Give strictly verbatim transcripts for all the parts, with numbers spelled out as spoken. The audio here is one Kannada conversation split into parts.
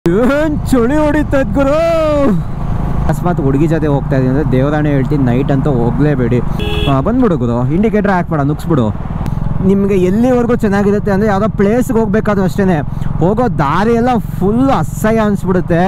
ಏನ್ ಚಳಿ ಹೊಡಿತದ ಗುರು. ಅಕಸ್ಮಾತ್ ಹುಡುಗಿ ಜೊತೆ ಹೋಗ್ತಾ ಇದೀನಿ ಅಂದ್ರೆ ದೇವರಾಣೆ ಹೇಳ್ತೀನಿ, ನೈಟ್ ಅಂತ ಹೋಗ್ಲೇಬೇಡಿ. ಬಂದ್ಬಿಡು ಗುರು, ಇಂಡಿಕೇಟರ್ ಹಾಕ್ಬೇಡ, ನುಗ್ಸ್ಬಿಡು. ನಿಮಗೆ ಎಲ್ಲಿವರೆಗೂ ಚೆನ್ನಾಗಿರುತ್ತೆ ಅಂದರೆ ಯಾವುದೋ ಪ್ಲೇಸ್ಗೆ ಹೋಗ್ಬೇಕಾದ್ರೂ ಅಷ್ಟೇ, ಹೋಗೋ ದಾರಿ ಎಲ್ಲ ಫುಲ್ ಅಸಹ್ಯ ಅನಿಸ್ಬಿಡುತ್ತೆ.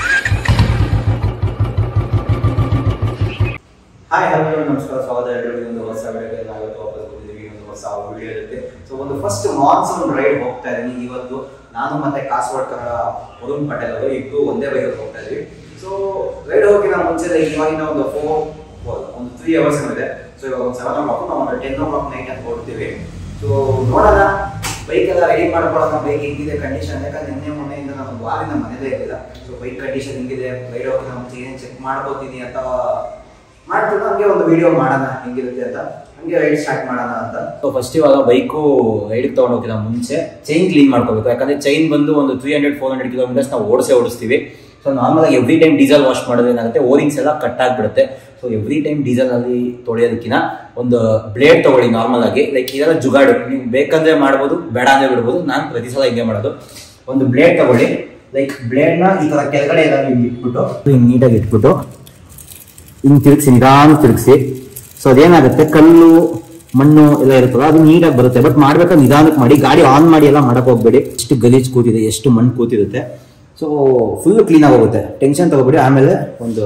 ಹಾಯ್ ಹಲೋ ನಮಸ್ಕಾರ, ಸ್ವಾಗತ ಎಲ್ಲರಿಗೂ ಒಂದು ಹೊಸ ವಿಡಿಯೋಗೆ. ನಾವಿವತ್ತು ವಾಪಸ್ ಬಂದಿದ್ದೀವಿ ಒಂದು ಹೊಸ ವಿಡಿಯೋ ಇರುತ್ತೆ. ಸೊ ಒಂದು ಫಸ್ಟ್ ಮಾನ್ಸೂನ್ ರೈಡ್ ಹೋಗ್ತಾ ಇದ್ದೀನಿ ಇವತ್ತು. ನಾನು ಮತ್ತೆ ಕಾಸರಗೋಡು ಕನ್ನಡ ವರುಣ್ ಪಟೇಲ್ ಅವರು ಇಬ್ಬರು ಒಂದೇ ಬೈಕಲ್ಲಿ ಹೋಗ್ತಾ ಇದ್ದೀವಿ. ಸೊ ರೈಡ್ ಹೋಗಿನ ಮುಂಚೆ ಇವಾಗಿನ ಒಂದು ಫೋರ್ ಒಂದು ತ್ರೀ ಅವರ್ಸ್ ಇದೆ. ಸೊ ಇವಾಗ ಒಂದು ಸೆವೆನ್ ಓ ಕ್ಲಾಕ್ ನಾವು ಒಂದು ಟೆನ್ ಓ ಕ್ಲಾಕ್ ನೈಟ್ ಅಂತ ಹೊಡ್ತೀವಿ. ಸೊ ನೋಡೋಣ, ಬೈಕ್ ಎಲ್ಲ ರೆಡಿ ಮಾಡ್ಕೊಳ್ಳೋಣ. ಬೈಕ್ ಹೆಂಗಿದೆ ಕಂಡೀಷನ್, ಯಾಕಂದ್ರೆ ನಿನ್ನೆ ಮೊನ್ನೆಯಿಂದ ನಾನು ಒಂದು ವಾರ ನಮ್ಮ ಮನೇಲೇ ಇರಲಿಲ್ಲ. ಸೊ ಬೈಕ್ ಕಂಡೀಷನ್ ಹೆಂಗಿದೆ, ರೈಡ್ ಹೋಗಿ ಮುಂಚೆ ಏನೇನು ಚೆಕ್ ಮಾಡ್ಕೋತೀನಿ ಅಂತ ಮಾಡ್ತಿದ್ದು ಹಂಗೆ ಒಂದು ವಿಡಿಯೋ ಮಾಡೋಣ ಹೆಂಗಿರುತ್ತೆ ಅಂತ, ಹಂಗೆ ರೈಡ್ ಸ್ಟಾರ್ಟ್ ಮಾಡೋಣ ಅಂತ. ಸೊ ಫಸ್ಟ್ ಇವಾಗ ಬೈಕು ರೈಡ್ಗೆ ತೊಗೊಂಡು ಹೋಗಿಲ್ಲ ಮುಂಚೆ ಚೈನ್ ಕ್ಲೀನ್ ಮಾಡ್ಕೋಬೇಕು. ಯಾಕಂದ್ರೆ ಚೈನ್ ಬಂದು ಒಂದು three hundred four hundred kilometres ನಾವು ಓಡಿಸೇ ಓಡಿಸ್ತೀವಿ. ಸೊ ನಾರ್ಮಲ್ ಆಗಿ ಎವ್ರಿ ಟೈಮ್ ಡೀಸೆಲ್ ವಾಶ್ ಮಾಡೋದು ಏನಾಗುತ್ತೆ, ಓರಿಂಗ್ಸ್ ಎಲ್ಲ ಕಟ್ ಆಗಿಬಿಡುತ್ತೆ. ಸೊ ಎವ್ರಿ ಟೈಮ್ ಡೀಸೆಲ್ ಅಲ್ಲಿ ತೊಳೆಯೋದಕ್ಕಿಂತ ಒಂದು ಬ್ಲೇಡ್ ತಗೊಳ್ಳಿ. ನಾರ್ಮಲ್ ಆಗಿ ಲೈಕ್ ಇದೆಲ್ಲ ಜುಗಾಡು, ನೀವು ಬೇಕಂದ್ರೆ ಮಾಡ್ಬೋದು, ಬೇಡ ಅಂದ್ರೆ ಬಿಡ್ಬೋದು. ನಾನು ಪ್ರತಿ ಸಲ ಹಿಂಗೆ ಮಾಡೋದು. ಒಂದು ಬ್ಲೇಡ್ ತಗೊಳ್ಳಿ, ಲೈಕ್ ಬ್ಲೇಡ್ನ ಈ ತರ ಕೆಳಗಡೆ ಎಲ್ಲ ಹಿಂಗೆ ಇಟ್ಬಿಟ್ಟು ಹಿಂಗೆ ನೀಟಾಗಿ ಇಟ್ಬಿಟ್ಟು ಹಿಂಗೆ ತಿರುಗಿಸಿ, ನಿಧಾನ ತಿರುಗಿಸಿ. ಸೊ ಅದೇನಾಗುತ್ತೆ, ಕಲ್ಲು ಮಣ್ಣು ಎಲ್ಲ ಇರುತ್ತಲ್ಲ ಅದು ನೀಟಾಗಿ ಬರುತ್ತೆ. ಬಟ್ ಮಾಡ್ಬೇಕಾದ್ರೆ ನಿಧಾನಕ್ಕೆ ಮಾಡಿ, ಗಾಡಿ ಆನ್ ಮಾಡಿ ಎಲ್ಲ ಮಾಡಕ್ ಹೋಗ್ಬೇಡಿ. ಎಷ್ಟು ಗಲೀಜ್ ಕೂತಿದೆ, ಎಷ್ಟು ಮಣ್ಣು ಕೂತಿರುತ್ತೆ. ಸೊ ಫುಲ್ ಕ್ಲೀನ್ ಆಗಿ ಹೋಗುತ್ತೆ, ಟೆನ್ಷನ್ ತಗೋಬೇಡಿ. ಆಮೇಲೆ ಒಂದು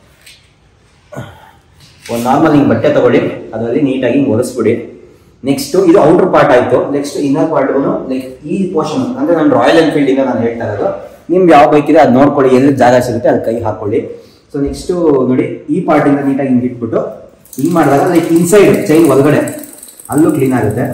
ಒಂದು ನಾರ್ಮಲ್ ಹಿಂಗೆ ಬಟ್ಟೆ ತಗೊಳ್ಳಿ, ಅದರಲ್ಲಿ ನೀಟಾಗಿ ಹಿಂಗೆ ಒರೆಸ್ಬಿಡಿ. ನೆಕ್ಸ್ಟ್ ಇದು ಔಟರ್ ಪಾರ್ಟ್ ಆಯ್ತು. ನೆಕ್ಸ್ಟ್ ಇನ್ನರ್ ಪಾರ್ಟ್ಗೂ ಲೈಕ್ ಈ ಪೋರ್ಷನ್ ಅಂದ್ರೆ ನಾನು ರಾಯಲ್ ಎನ್ಫೀಲ್ಡ್ ಇಂದ ನಾನು ಹೇಳ್ತಾ ಇರೋದು. ನಿಮ್ಗೆ ಯಾವ ಬೈಕ್ ಇದೆ ಅದು ನೋಡ್ಕೊಳ್ಳಿ, ಎಲ್ಲಿ ಜಾಗ ಸಿಗುತ್ತೆ ಅದು ಕೈ ಹಾಕೊಳ್ಳಿ. ಸೊ ನೆಕ್ಸ್ಟ್ ನೋಡಿ, ಈ ಪಾರ್ಟ್ ಇಂದ ನೀಟಾಗಿ ಹಿಂಗೆ ಇಟ್ಬಿಟ್ಟು ಹಿಂಗೆ ಮಾಡಿದಾಗ ಲೈಕ್ ಇನ್ಸೈಡ್ ಚೈನ್ ಒಳಗಡೆ ಅಲ್ಲೂ ಕ್ಲೀನ್ ಆಗುತ್ತೆ.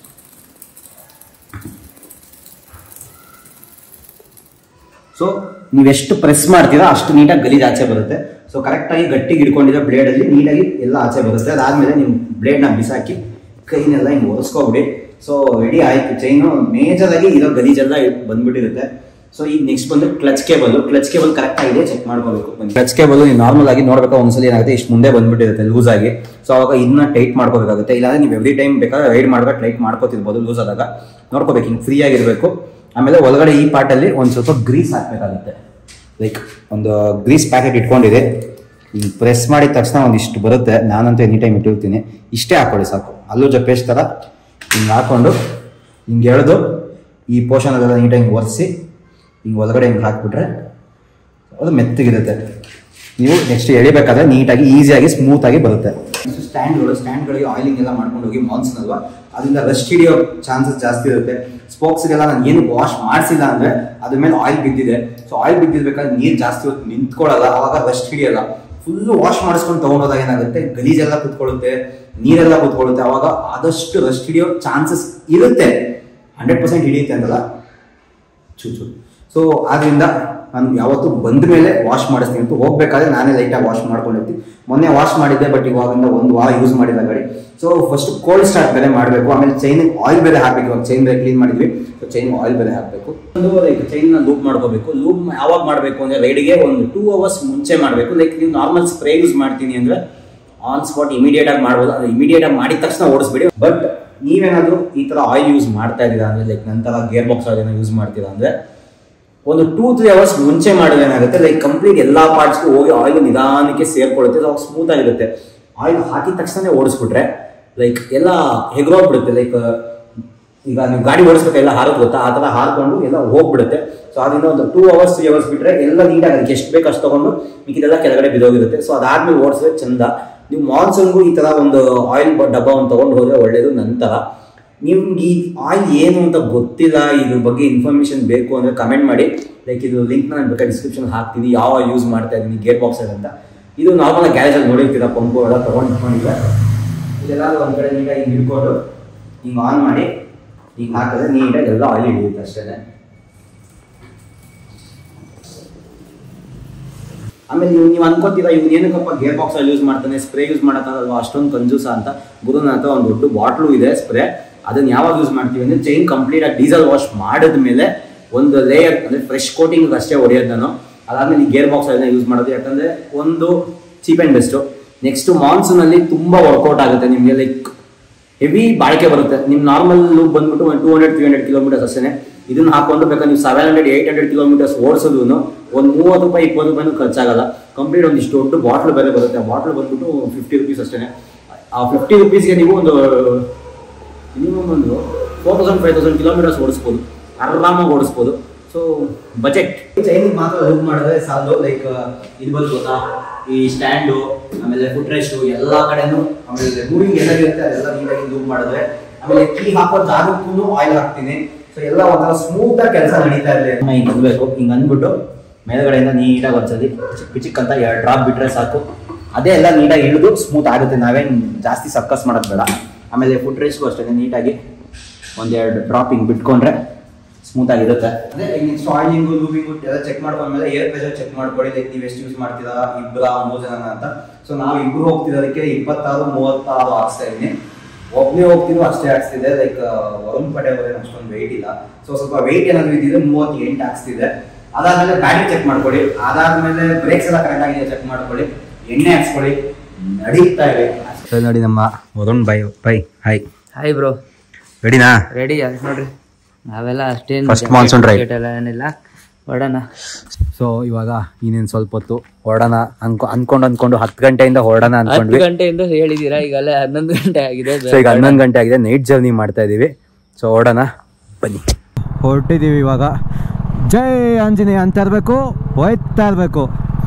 ಸೊ ನೀವೆಷ್ಟು ಪ್ರೆಸ್ ಮಾಡ್ತೀರಾ ಅಷ್ಟು ನೀಟಾಗಿ ಗಲೀಜ್ ಆಚೆ ಬರುತ್ತೆ. ಸೊ ಕರೆಕ್ಟಾಗಿ ಗಟ್ಟಿಗೆ ಹಿಡ್ಕೊಂಡಿರೋ ಬ್ಲೇಡಲ್ಲಿ ನೀಟಾಗಿ ಎಲ್ಲ ಆಚೆ ಬರುತ್ತೆ. ಅದಾದ್ಮೇಲೆ ನೀವು ಬ್ಲೇಡ್ನ ಬಿಸಾಕಿ ಕೈನೆಲ್ಲ ಹಿಂಗೆ ಒರೆಸ್ಕೊಬಿಡಿ. ಸೊ ರೆಡಿ ಆಯ್ತು ಚೈನು. ಮೇಜರ್ ಆಗಿ ಇರೋ ಗಲೀಜೆಲ್ಲ ಬಂದ್ಬಿಟ್ಟಿರುತ್ತೆ. ಸೊ ಈಗ ನೆಕ್ಸ್ಟ್ ಬಂದು clutch cable. Clutch cable correct ಆಗಿದೆ ಚೆಕ್ ಮಾಡ್ಕೋಬೇಕು. ಕ್ಲಚ್ ಕೇಬಲ್ ನೀವು ನಾರ್ಮಲ್ ಆಗಿ ನೋಡ್ಬೇಕು, ಒಂದ್ಸಲ ಏನಾಗುತ್ತೆ ಇಷ್ಟು ಮುಂದೆ ಬಂದ್ಬಿಟ್ಟಿರುತ್ತೆ ಲೂಸ್ ಆಗಿ. ಸೊ ಅವಾಗ ಇದನ್ನ ಟೈಟ್ ಮಾಡ್ಕೋಬೇಕಾಗುತ್ತೆ. ಇಲ್ಲಾಂದ್ರೆ ನೀವು ಎವ್ರಿ ಟೈಮ್ ಬೇಕಾದ್ರೆ ರೈಡ್ ಮಾಡ್ಬೇಕು ಟೈಟ್ ಮಾಡ್ಕೋತಿರ್ಬೋದು. ಲೂಸ್ ಆದಾಗ ನೋಡ್ಕೋಬೇಕು, ಹಿಂಗೆ ಫ್ರೀ ಆಗಿರ್ಬೇಕು. ಆಮೇಲೆ ಒಳಗಡೆ ಈ ಪಾರ್ಟ್ ಅಲ್ಲಿ ಒಂದು ಸ್ವಲ್ಪ ಗ್ರೀಸ್ ಹಾಕ್ಬೇಕಾಗುತ್ತೆ. ಲೈಕ್ ಒಂದು ಗ್ರೀಸ್ ಪ್ಯಾಕೆಟ್ ಇಟ್ಕೊಂಡಿದೆ, ಹಿಂಗೆ ಪ್ರೆಸ್ ಮಾಡಿದ ತಕ್ಷಣ ಒಂದಿಷ್ಟು ಬರುತ್ತೆ. ನಾನಂತೂ ಎನಿ ಟೈಮ್ ಇಟ್ಟಿರ್ತೀನಿ. ಇಷ್ಟೇ ಹಾಕೊಳ್ಳಿ ಸಾಕು. ಅಲ್ಲೂ ಜಪೇಶ್ ಥರ ಹಿಂಗೆ ಹಾಕೊಂಡು ಹಿಂಗೆ ಎಳೆದು ಈ ಪೋರ್ಷನ್ ಅದೆಲ್ಲ ನೀಟಾಗಿ ಒರೆಸಿ ಹಿಂಗೆ ಒಳಗಡೆ ಹಿಂಗೆ ಹಾಕ್ಬಿಟ್ರೆ ಅದು ಮೆತ್ತಗಿರುತ್ತೆ. ನೀವು ನೆಕ್ಸ್ಟ್ ಎಳಿಬೇಕಾದ್ರೆ ನೀಟಾಗಿ ಈಸಿಯಾಗಿ ಸ್ಮೂತಾಗಿ ಬರುತ್ತೆ. ಸ್ಟ್ಯಾಂಡ್ಗಳು ಸ್ಟ್ಯಾಂಡ್ಗಳಿಗೆ ಆಯಿಲಿಂಗ್ ಎಲ್ಲ ಮಾಡ್ಕೊಂಡು ಹೋಗಿ ಮಾನ್ಸೂನ್ ಅಲ್ವಾ, ಅದರಿಂದ ರಸ್ಟ್ ಹಿಡಿಯೋ ಚಾನ್ಸಸ್ ಜಾಸ್ತಿ ಇರುತ್ತೆ. ಸ್ಪೋಕ್ಸ್ಗೆಲ್ಲ ನಾನು ಏನು ವಾಶ್ ಮಾಡಿಸಿಲ್ಲ ಅಂದರೆ ಅದ್ರ ಮೇಲೆ ಆಯಿಲ್ ಬಿದ್ದಿದೆ. ಸೊ ಆಯಿಲ್ ಬಿದ್ದಿರ್ಬೇಕಾದ್ರೆ ನೀರು ಜಾಸ್ತಿ ಹೊತ್ತು ನಿಂತ್ಕೊಳ್ಳಲ್ಲ, ಅವಾಗ ರಸ್ಟ್ ಹಿಡಿಯಲ್ಲ. ಫುಲ್ಲು ವಾಶ್ ಮಾಡಿಸ್ಕೊಂಡು ತೊಗೊಂಡೋದಾಗ ಏನಾಗುತ್ತೆ, ಗಲೀಜೆಲ್ಲ ಕುತ್ಕೊಳ್ಳುತ್ತೆ, ನೀರೆಲ್ಲ ಕುತ್ಕೊಳ್ಳುತ್ತೆ. ಅವಾಗ ಆದಷ್ಟು ರಸ್ಟ್ ಹಿಡಿಯೋ ಚಾನ್ಸಸ್ ಇರುತ್ತೆ. ಹಂಡ್ರೆಡ್ ಪರ್ಸೆಂಟ್ ಹಿಡಿಯುತ್ತೆ ಅಂತಲ್ಲ, ಚೂಚು. ಸೊ ಆದ್ರಿಂದ ನಾನು ಯಾವತ್ತು ಬಂದ ಮೇಲೆ ವಾಶ್ ಮಾಡಿಸ್ತೀನಿ ಅಂತ. ಹೋಗ್ಬೇಕಾದ್ರೆ ನಾನೇ ಲೈಟಾಗಿ ವಾಶ್ ಮಾಡ್ಕೊಂಡಿರ್ತೀನಿ. ಮೊನ್ನೆ ವಾಶ್ ಮಾಡಿದ್ದೆ, ಬಟ್ ಇವಾಗಿಂದ ಒಂದು ವಾರ ಯೂಸ್ ಮಾಡಿಲ್ಲ ಗಾಡಿ. ಸೊ ಫಸ್ಟ್ ಕೋಲ್ಡ್ ಸ್ಟಾರ್ಟ್ ಬೇರೆ ಮಾಡಬೇಕು. ಆಮೇಲೆ ಚೈನ್ ಆಯಿಲ್ ಬೇರೆ ಹಾಕಬೇಕು. ಇವಾಗ ಚೈನ್ ಬೇರೆ ಕ್ಲೀನ್ ಮಾಡಿದ್ವಿ, ಸೊ ಚೈನ್ ಆಯಿಲ್ ಬೇರೆ ಹಾಕಬೇಕು. ಒಂದು ಲೈಕ್ ಚೈನ್ನ ಲೂಪ್ ಮಾಡ್ಕೋಬೇಕು. ಲೂಪ್ ಯಾವಾಗ ಮಾಡಬೇಕು ಅಂದರೆ ರೈಡ್ಗೆ ಒಂದು ಟೂ ಅವರ್ಸ್ ಮುಂಚೆ ಮಾಡಬೇಕು. ಲೈಕ್ ನೀವು ನಾರ್ಮಲ್ ಸ್ಪ್ರೇ ಯೂಸ್ ಮಾಡ್ತೀನಿ ಅಂದರೆ ಆನ್ ಸ್ಪಾಟ್ ಇಮಿಡಿಯೇಟ್ ಆಗಿ ಮಾಡ್ಬೋದು. ಅದು ಇಮಿಡಿಯೇಟ್ ಆಗಿ ಮಾಡಿದ ತಕ್ಷಣ ಓಡಿಸ್ಬೇಡಿ. ಬಟ್ ನೀವೇನಾದರೂ ಈ ಥರ ಆಯಿಲ್ ಯೂಸ್ ಮಾಡ್ತಾ ಇದ್ದೀರಾ ಅಂದರೆ, ಲೈಕ್ ನಂತರ ಗೇರ್ ಬಾಕ್ಸ್ ಆಯಿಲ್ ಯೂಸ್ ಮಾಡ್ತೀರಾ ಅಂದರೆ ಒಂದು ಟೂ ತ್ರೀ ಅವರ್ಸ್ ಮುಂಚೆ ಮಾಡೋದು ಏನಾಗುತ್ತೆ, ಲೈಕ್ ಕಂಪ್ಲೀಟ್ ಎಲ್ಲ ಪಾರ್ಟ್ಸ್ಗೂ ಹೋಗಿ ಆಯಿಲ್ ನಿಧಾನಕ್ಕೆ ಸೇರ್ಕೊಳ್ಳುತ್ತೆ. ಅವಾಗ ಸ್ಮೂತ್ ಆಗಿರುತ್ತೆ. ಆಯಿಲ್ ಹಾಕಿದ ತಕ್ಷಣ ಓಡಿಸ್ಬಿಟ್ರೆ ಲೈಕ್ ಎಲ್ಲ ಹೆಗ್ರೋಗ್ಬಿಡುತ್ತೆ. ಲೈಕ್ ಈಗ ನೀವು ಗಾಡಿ ಓಡಿಸ್ಬೇಕು ಎಲ್ಲ ಹಾರೋದು ಗೊತ್ತಾ, ಆ ಥರ ಹಾರ್ಕೊಂಡು ಎಲ್ಲ ಹೋಗ್ಬಿಡುತ್ತೆ. ಸೊ ಅದರಿಂದ ಒಂದು ಟೂ ಅವರ್ಸ್ ತ್ರೀ ಅವರ್ಸ್ ಬಿಟ್ಟರೆ ಎಲ್ಲ ನೀಟಾಗಿ ಅದಕ್ಕೆ ಎಷ್ಟು ಬೇಕು ಅಷ್ಟು ತೊಗೊಂಡು ಮಿಕ್ಕಿದೆಲ್ಲ ಕೆಳಗಡೆ ಬಿದ್ದೋಗಿರುತ್ತೆ. ಸೊ ಅದಾದ್ಮೇಲೆ ಓಡಿಸಿದ್ರೆ ಚಂದ. ನೀವು ಮಾನ್ಸೂನ್ಗೂ ಈ ಥರ ಒಂದು ಆಯಿಲ್ ಡಬ್ಬವನ್ನು ತೊಗೊಂಡು ಹೋದರೆ ಒಳ್ಳೆಯದು. ನಂತರ ನಿಮ್ಗೆ ಈ ಆಯಿಲ್ ಏನು ಅಂತ ಗೊತ್ತಿಲ್ಲ, ಇದ್ರ ಬಗ್ಗೆ ಇನ್ಫಾರ್ಮೇಷನ್ ಬೇಕು ಅಂದರೆ ಕಮೆಂಟ್ ಮಾಡಿ. ಲೈಕ್ ಇದು ಲಿಂಕ್ನ ನಾನು ಬೇಕಾದ್ರೆ ಡಿಸ್ಕ್ರಿಪ್ಷನ್ ಹಾಕ್ತೀನಿ, ಯಾವ ಆಯಿಲ್ ಯೂಸ್ ಮಾಡ್ತಾ ಇದ್ದೀನಿ ಗೇರ್ ಬಾಕ್ಸ್ ಅಂತ. ಇದು ನಾರ್ಮಲ್ ಗ್ಯಾರೇಜಲ್ಲಿ ನೋಡಿರ್ತೀರ, ಪಂಪು ಎಲ್ಲ ತೊಗೊಂಡು ಇಟ್ಕೊಂಡಿಲ್ಲ. ಇದೆಲ್ಲ ಒಂದು ಕಡೆ ನೀಟಾಗಿ ಹಿಂಗೆ ಹಿಡ್ಕೊಂಡು ಹಿಂಗೆ ಆನ್ ಮಾಡಿ ಹಿಂಗೆ ಹಾಕಿದ್ರೆ ನೀಟಾಗಿ ಎಲ್ಲ ಆಯಿಲ್ ಹಿಡಿಯುತ್ತೆ ಅಷ್ಟೇ. ಆಮೇಲೆ ನೀವು ನೀವು ಅನ್ಕೋತೀರಾ ಇವ್ನು ಏನಕ್ಕಪ್ಪ ಗೇರ್ ಬಾಕ್ಸ್ ಅಲ್ಲಿ ಯೂಸ್ ಮಾಡ್ತಾನೆ, ಸ್ಪ್ರೇ ಯೂಸ್ ಮಾಡೋಕ್ಕಾಗಲ್ವಾ ಅಷ್ಟೊಂದು ಕಂಜೂಸ ಅಂತ. ಗುರುನ ಹತ್ರ ಒಂದು ದೊಡ್ಡ ಬಾಟ್ಲು ಇದೆ ಸ್ಪ್ರೇ. ಅದನ್ನ ಯಾವಾಗ ಯೂಸ್ ಮಾಡ್ತೀವಿ ಅಂದರೆ ಚೈನ್ ಕಂಪ್ಲೀಟ್ ಆಗಿ ಡೀಸೆಲ್ ವಾಶ್ ಮಾಡಿದ ಮೇಲೆ ಒಂದು ಲೇಯರ್ ಅಂದರೆ ಫ್ರೆಶ್ ಕೋಟಿಂಗ್ ಅಷ್ಟೇ ಹೊಡೆಯೋದು ನಾನು. ಅದಾದ್ಮೇಲೆ ಈ ಗೇರ್ ಬಾಕ್ಸ್ ಅದನ್ನ ಯೂಸ್ ಮಾಡೋದು. ಯಾಕಂದರೆ ಒಂದು ಚೀಪ್ ಆ್ಯಂಡ್ ಬೆಸ್ಟು. ನೆಕ್ಸ್ಟು ಮಾನ್ಸೂನಲ್ಲಿ ತುಂಬ ವರ್ಕೌಟ್ ಆಗುತ್ತೆ ನಿಮಗೆ. ಲೈಕ್ ಹೆವಿ ಬಾಳಿಕೆ ಬರುತ್ತೆ. ನಿಮ್ಮ ನಾರ್ಮಲ್ ಲೂಪ್ ಬಂದ್ಬಿಟ್ಟು ಒಂದು two hundred three hundred kilometres ಅಷ್ಟೇ. ಇದನ್ನ ಹಾಕೊಂಡು ಬೇಕಾದ್ರೆ ನೀವು seven hundred eight hundred kilometres ಓಡಿಸೋದು ಒಂದು ಮೂವತ್ತು ರೂಪಾಯಿ ಇಪ್ಪತ್ತು ರೂಪಾಯಿನೂ ಖರ್ಚಾಗಲ್ಲ. ಕಂಪ್ಲೀಟ್ ಒಂದಿಷ್ಟು ದೊಡ್ಡ ಬಾಟ್ಲು ಬೇರೆ ಬರುತ್ತೆ. ಆ ಬಾಟ್ಲು ಬಂದ್ಬಿಟ್ಟು ಫಿಫ್ಟಿ ರುಪೀಸ್ ಅಷ್ಟೇ. ಆ ಫಿಫ್ಟಿ ರುಪೀಸ್ಗೆ ನೀವು ಒಂದು ಮಿನಿಮಮ್ ಒಂದು four thousand five thousand kilometres ಓಡಿಸ್ಬೋದು, ಆರಾಮಾಗಿ ಓಡಿಸ್ಬೋದು. ಸೊ ಬಜೆಟ್ ಚೈನಿಗೆ ಮಾತ್ರ ಲೂಪ್ ಮಾಡಿದ್ರೆ ಸಾಲದು. ಲೈಕ್ ಇದು ಬಂದು ಗೊತ್ತಾ, ಈ ಸ್ಟ್ಯಾಂಡು, ಆಮೇಲೆ ಫುಟ್ ರೆಸ್ಟು ಎಲ್ಲ ಕಡೆನೂ, ಆಮೇಲೆ ಮೂವಿಂಗ್ ಎಲ್ಲ ಇರುತ್ತೆ ಅದೆಲ್ಲ ನೀಟಾಗಿ ಲೂಪ್ ಮಾಡಿದ್ರೆ, ಆಮೇಲೆ ಕೀ ಹಾಕೋ ಜಾಗಕ್ಕೂ ಆಯಿಲ್ ಹಾಕ್ತೀನಿ. ಸೊ ಎಲ್ಲ ಒಂಥರ ಸ್ಮೂತ್ ಆಗಿ ಕೆಲಸ ನಡೀತಾ ಇರಲಿ. ಹಿಂಗೆ ಅನ್ಬೇಕು, ಹಿಂಗೆ ಅಂದ್ಬಿಟ್ಟು ಮೇಲ್ಗಡೆಯಿಂದ ನೀಟಾಗಿ ಒಂದ್ಸಲಿ ಚಿಕ್ಕ ಚಿಕ್ಕ ಅಂತ ಎರಡು ಡ್ರಾಪ್ ಬಿಟ್ರೆ ಸಾಕು, ಅದೇ ಎಲ್ಲ ನೀಟಾಗಿ ಇಳಿದು ಸ್ಮೂತ್ ಆಗುತ್ತೆ. ನಾವೇನು ಜಾಸ್ತಿ ಸಕ್ಕಸ್ ಮಾಡೋದು ಬೇಡ. ಆಮೇಲೆ ಫುಟ್ ರೆಸ್ಟ್ಗೂ ಅಷ್ಟೇ ನೀಟಾಗಿ ಒಂದೆರಡು ಡ್ರಾಪ್ ಹಿಂಗೆ ಬಿಟ್ಕೊಂಡ್ರೆ ಸ್ಮೂತ್ ಆಗಿರುತ್ತೆ. ಅದೇ ನೆಕ್ಸ್ಟ್ ಆಯಿಲಿಂಗು ಲೂಬಿಂಗು ಎಲ್ಲ ಚೆಕ್ ಮಾಡ್ಕೊಂಡ್ಮೇಲೆ ಏರ್ ಪ್ರೆಷರ್ ಚೆಕ್ ಮಾಡ್ಕೊಳ್ಳಿ. ಲೈಕ್ ನೀವು ಎಷ್ಟು ಯೂಸ್ ಮಾಡ್ತೀರಾ, ಇಬ್ಬರ ಮೂರು ಜನ ಅಂತ. ಸೊ ನಾವು ಇಬ್ಬರು ಹೋಗ್ತಿರೋದಕ್ಕೆ ಇಪ್ಪತ್ತಾರು ಮೂವತ್ತಾರು ಹಾಕ್ಸ್ತಾ ಇದ್ದೀನಿ. ಒಬ್ಬನೇ ಹೋಗ್ತಿದ್ರು ಅಷ್ಟೇ ಹಾಕ್ಸ್ತಿದೆ. ಲೈಕ್ ವರುಣ್ ಪಟೇಲ್ ಅವರೇನು ಅಷ್ಟೊಂದು ವೆಯ್ಟ್ ಇಲ್ಲ. ಸೊ ಸ್ವಲ್ಪ ವೆಯ್ಟ್ ಏನಾದ್ರು ಇದ್ದಿದ್ರೆ ಮೂವತ್ತೆಂಟು ಹಾಕ್ಸ್ತಿದೆ. ಅದಾದ್ಮೇಲೆ ಬ್ಯಾಟ್ರಿ ಚೆಕ್ ಮಾಡ್ಕೊಳ್ಳಿ. ಅದಾದ್ಮೇಲೆ ಬ್ರೇಕ್ಸ್ ಎಲ್ಲ ಕರೆಕ್ಟ್ ಆಗಿದೆ ಚೆಕ್ ಮಾಡ್ಕೊಳ್ಳಿ. ಎಣ್ಣೆ ಹಾಕ್ಸ್ಕೊಳ್ಳಿ. ನಡೀತಾ ಇದೆ ನೋಡಿ ನಮ್ಮ Varun bye bye hi hi bro. ರೆಡಿನಾ? ರೆಡಿ ನೋಡ್ರಿ, ನಾವೆಲ್ಲ ಅಷ್ಟೇನು ಫಸ್ಟ್ ಮಾನ್ಸೂನ್ ರೈಡ್ ಎಲ್ಲ ಏನಿಲ್ಲ, ಹೊರಡೋಣ. ಸೊ ಇವಾಗ ಇನ್ನೇನು ಸ್ವಲ್ಪ ಹೊತ್ತು ಹೊರಡೋಣ ಅನ್ಕೊ ಅನ್ಕೊಂಡು ಅನ್ಕೊಂಡು ಹತ್ತು ಗಂಟೆಯಿಂದ ಹೊರಡೋಣ ಅನ್ಕೊಂಡ್ವಿ. ಹತ್ತು ಗಂಟೆಯಿಂದ ಹೇಳಿದೀರಾ, ಈಗಲೇ ಹನ್ನೊಂದು ಗಂಟೆ ಆಗಿದೆ. ಸೊ ಈಗ ಹನ್ನೊಂದು ಗಂಟೆ ಆಗಿದೆ, ನೈಟ್ ಜರ್ನಿ ಮಾಡ್ತಾ ಇದೀವಿ. ಸೊ ಹೊರಡೋಣ ಬನ್ನಿ. ಹೊರಟಿದ್ದೀವಿ ಇವಾಗ. ಜೈ ಆಂಜನೇಯ ಅಂತ ಇರಬೇಕು, ಹೋಯ್ತಾ ಇರಬೇಕು.